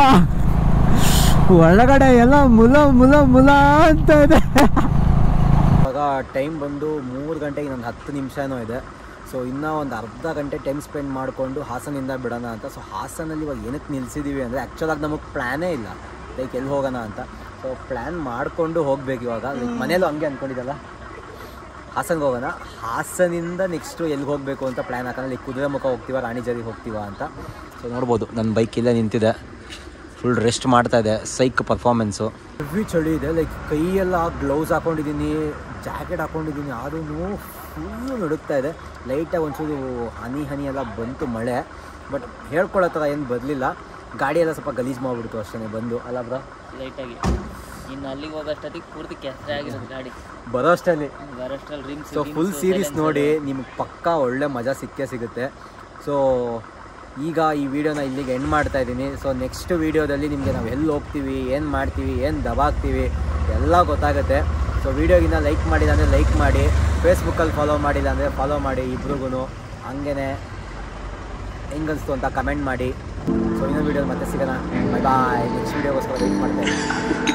ಒಳಗಡೆ ಎಲ್ಲ ಮುಲ ಮುಲ ಮುಲ ಅಂತ ಇದೆ. ಇವಾಗ ಟೈಮ್ ಬಂದು ಮೂರು ಗಂಟೆಗೆ ಇನ್ನೊಂದು ಹತ್ತು ನಿಮಿಷನೂ ಇದೆ. ಸೊ ಇನ್ನೂ ಒಂದು ಅರ್ಧ ಗಂಟೆ ಟೈಮ್ ಸ್ಪೆಂಡ್ ಮಾಡಿಕೊಂಡು ಹಾಸನಿಂದ ಬಿಡೋಣ ಅಂತ. ಸೊ ಹಾಸನಲ್ಲಿ ಇವಾಗ ಏನಕ್ಕೆ ನಿಲ್ಸಿದ್ದೀವಿ ಅಂದರೆ ಆ್ಯಕ್ಚುಲಾಗಿ ನಮಗೆ ಪ್ಲ್ಯಾನೇ ಇಲ್ಲ ಲೈಕ್ ಎಲ್ಲಿ ಹೋಗೋಣ ಅಂತ. ಸೊ ಪ್ಲ್ಯಾನ್ ಮಾಡಿಕೊಂಡು ಹೋಗ್ಬೇಕು ಇವಾಗ. ಲೈಕ್ ಮನೇಲೂ ಹಂಗೆ ಅಂದ್ಕೊಂಡಿದ್ದಲ್ಲ, ಹಾಸನ್ಗೆ ಹೋಗೋಣ, ಹಾಸನಿಂದ ನೆಕ್ಸ್ಟು ಎಲ್ಲಿಗೆ ಹೋಗಬೇಕು ಅಂತ ಪ್ಲ್ಯಾನ್ ಹಾಕೋಣ. ಲೈಕ್ ಕುದುರೆಮುಖ ಹೋಗ್ತೀವ, ರಾಣಿಜರಿಗೆ ಹೋಗ್ತೀವ ಅಂತ. ಸೊ ನೋಡ್ಬೋದು ನನ್ನ ಬೈಕ್ ಇಲ್ಲೇ ನಿಂತಿದೆ, ಫುಲ್ ರೆಸ್ಟ್ ಮಾಡ್ತಾ ಇದೆ. ಸೈಕ್ ಪರ್ಫಾರ್ಮೆನ್ಸು ಹೆವಿ ಚಳಿ ಇದೆ. ಲೈಕ್ ಕೈಯೆಲ್ಲ ಗ್ಲೌಸ್ ಹಾಕ್ಕೊಂಡಿದ್ದೀನಿ, ಜಾಕೆಟ್ ಹಾಕ್ಕೊಂಡಿದ್ದೀನಿ, ಆದ್ರೂ ಫುಲ್ಲು ನಡುಕ್ತಾ ಇದೆ. ಲೈಟಾಗಿ ಒಂಚೂರು ಹನಿ ಹನಿ ಎಲ್ಲ ಬಂತು ಮಳೆ, ಬಟ್ ಹೇಳ್ಕೊಳ್ಳೋ ಥರ ಏನು ಬರಲಿಲ್ಲ. ಗಾಡಿಯೆಲ್ಲ ಸ್ವಲ್ಪ ಗಲೀಜು ಮಾಡಿಬಿಡ್ತು ಅಷ್ಟೇ ಬಂದು, ಅಲ್ಲ ಬ್ರೋ? ಲೈಟಾಗಿ ಇನ್ನು ಅಲ್ಲಿಗೆ ಹೋಗೋಷ್ಟೊತ್ತಿಗೆ ಪೂರ್ತಿ ಕೆಸರೆ ಆಗಿರೋದು ಗಾಡಿ ಬರೋ ಅಷ್ಟಲ್ಲಿ ಬರೋಷ್ಟರಲ್ಲಿ ರಿಮ್ಸ್. ಸೊ ಫುಲ್ ಸೀರೀಸ್ ನೋಡಿ, ನಿಮ್ಗೆ ಪಕ್ಕಾ ಒಳ್ಳೆ ಮಜಾ ಸಿಕ್ಕೇ ಸಿಗುತ್ತೆ. ಸೊ ಈಗ ಈ ವಿಡಿಯೋನ ಇಲ್ಲಿಗೆ ಎಂಡ್ ಮಾಡ್ತಾ ಇದ್ದೀನಿ. ಸೊ ನೆಕ್ಸ್ಟ್ ವೀಡಿಯೋದಲ್ಲಿ ನಿಮಗೆ ನಾವು ಎಲ್ಲಿ ಹೋಗ್ತೀವಿ, ಏನು ಮಾಡ್ತೀವಿ, ಏನು ದಬಾಗ್ತೀವಿ ಎಲ್ಲ ಗೊತ್ತಾಗುತ್ತೆ. ಸೊ ವೀಡಿಯೋಗಿನ್ನ ಲೈಕ್ ಮಾಡಿಲ್ಲ ಅಂದರೆ ಲೈಕ್ ಮಾಡಿ, ಫೇಸ್ಬುಕ್ಕಲ್ಲಿ ಫಾಲೋ ಮಾಡಿಲ್ಲ ಅಂದರೆ ಫಾಲೋ ಮಾಡಿ ಇಬ್ರಿಗೂ. ಹಂಗೇ ಹೆಂಗನ್ಸ್ತು ಅಂತ ಕಮೆಂಟ್ ಮಾಡಿ. ಸೊ ಇನ್ನೊಂದು ವೀಡಿಯೋಲಿ ಮತ್ತೆ ಸಿಗೋಣ. ಬಾಯ್ ಬಾಯ್. ನೆಕ್ಸ್ಟ್ ವೀಡಿಯೋಗೋಸ್ಕರ ವೆಯ್ಟ್ ಮಾಡ್ತೇನೆ.